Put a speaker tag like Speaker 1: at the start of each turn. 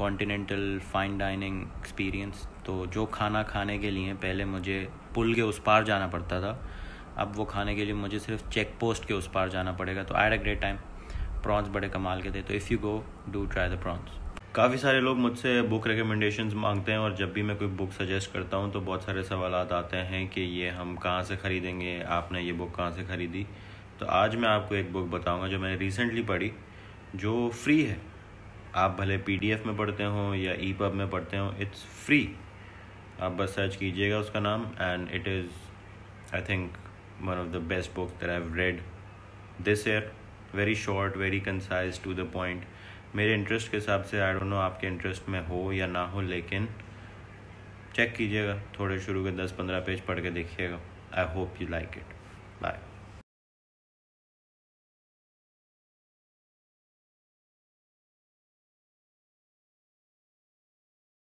Speaker 1: Continental fine dining experience. तो जो खाना खाने के लिए पहले मुझे पुल के उस पार जाना पड़ता था, अब वो खाने के लिए मुझे सिर्फ चेक पोस्ट के उस पार जाना पड़ेगा। तो I had a great time. Prawns बड़े कमाल के थे, तो if you go do try the prawns. काफ़ी सारे लोग मुझसे बुक रिकमेंडेशंस मांगते हैं, और जब भी मैं कोई बुक सजेस्ट करता हूँ तो बहुत सारे सवाल आते हैं कि ये हम कहाँ से ख़रीदेंगे, आपने ये बुक कहाँ से ख़रीदी। तो आज मैं आपको एक बुक बताऊँगा जो मैंने रिसेंटली पढ़ी, जो फ्री है। आप भले PDF में पढ़ते हो या EPUB में पढ़ते हो, इट्स फ्री। आप बस सर्च कीजिएगा उसका नाम, and it is I think one of the best book that I have read this year. Very short, very concise, to the point. मेरे इंटरेस्ट के हिसाब से, आई डोंट नो आपके इंटरेस्ट में हो या ना हो, लेकिन चेक कीजिएगा, थोड़े शुरू के 10-15 पेज पढ़ के देखिएगा। I hope you like it. Bye.